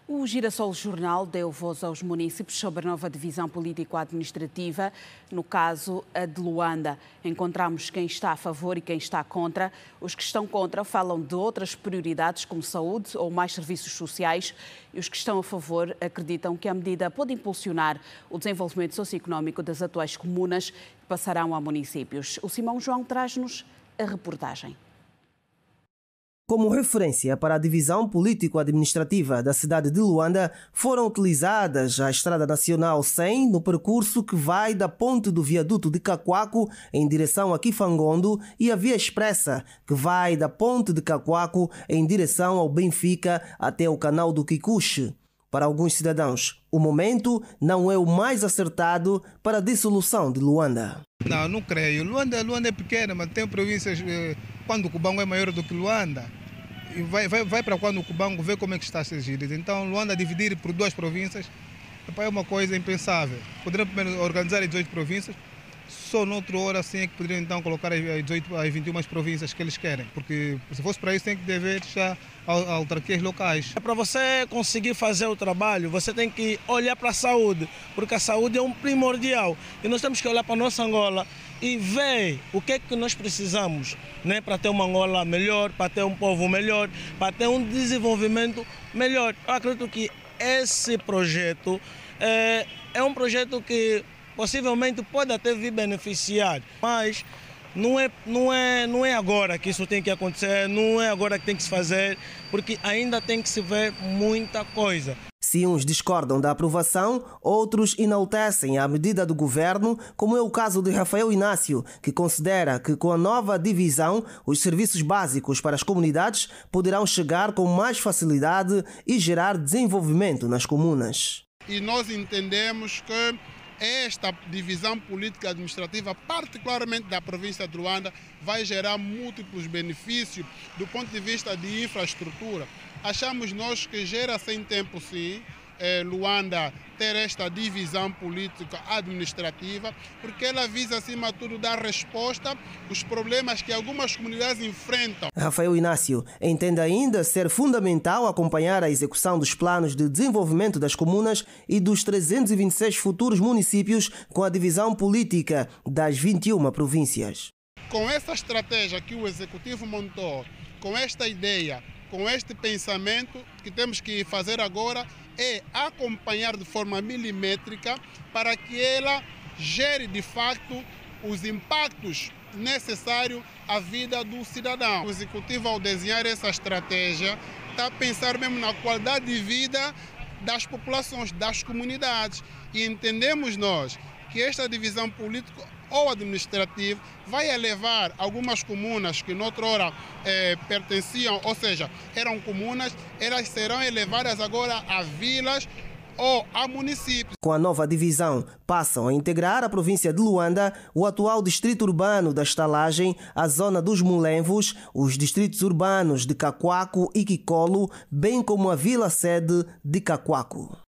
O Girassol Jornal deu voz aos municípios sobre a nova divisão político-administrativa, no caso a de Luanda. Encontramos quem está a favor e quem está contra. Os que estão contra falam de outras prioridades, como saúde ou mais serviços sociais, e os que estão a favor acreditam que a medida pode impulsionar o desenvolvimento socioeconómico das atuais comunas que passarão a municípios. O Simão João traz-nos a reportagem. Como referência para a divisão político-administrativa da cidade de Luanda, foram utilizadas a Estrada Nacional 100 no percurso que vai da ponte do viaduto de Cacoaco em direção a Kifangondo e a Via Expressa, que vai da ponte de Cacoaco em direção ao Benfica até o canal do Kikuchi. Para alguns cidadãos, o momento não é o mais acertado para a dissolução de Luanda. Não creio. Luanda é pequena, mas tem províncias quando o Cubango é maior do que Luanda. E vai para quando o Cubango vê como é que está a ser gerido. Então, Luanda dividir por duas províncias é uma coisa impensável. Poderiam primeiro organizar as 18 províncias, só noutra hora assim é que poderiam então colocar as 18 às 21 províncias que eles querem. Porque se fosse para isso tem que dever já autarquias locais. Para você conseguir fazer o trabalho, você tem que olhar para a saúde, porque a saúde é um primordial. E nós temos que olhar para a nossa Angola e ver o que é que nós precisamos, né, para ter uma Angola melhor, para ter um povo melhor, para ter um desenvolvimento melhor. Eu acredito que esse projeto é um projeto que possivelmente pode até vir beneficiar, mas não é agora que isso tem que acontecer, não é agora que tem que se fazer, porque ainda tem que se ver muita coisa. Se uns discordam da aprovação, outros enaltecem a medida do governo, como é o caso de Rafael Inácio, que considera que com a nova divisão, os serviços básicos para as comunidades poderão chegar com mais facilidade e gerar desenvolvimento nas comunas. E nós entendemos que esta divisão política administrativa, particularmente da província de Luanda, vai gerar múltiplos benefícios do ponto de vista de infraestrutura. Achamos nós que gera sem tempo, sim, Luanda ter esta divisão política administrativa, porque ela visa, acima de tudo, dar resposta aos problemas que algumas comunidades enfrentam. Rafael Inácio entende ainda ser fundamental acompanhar a execução dos planos de desenvolvimento das comunas e dos 326 futuros municípios com a divisão política das 21 províncias. Com essa estratégia que o Executivo montou, com esta ideia, com este pensamento, que temos que fazer agora é acompanhar de forma milimétrica para que ela gere de facto os impactos necessários à vida do cidadão. O Executivo, ao desenhar essa estratégia, está a pensar mesmo na qualidade de vida das populações, das comunidades. E entendemos nós que esta divisão política ou administrativo vai elevar algumas comunas que noutrora pertenciam, ou seja, eram comunas, elas serão elevadas agora a vilas ou a municípios. Com a nova divisão, passam a integrar a província de Luanda, o atual distrito urbano da Estalagem, a zona dos Mulenvos, os distritos urbanos de Cacoaco e Kikolo, bem como a vila-sede de Cacoaco.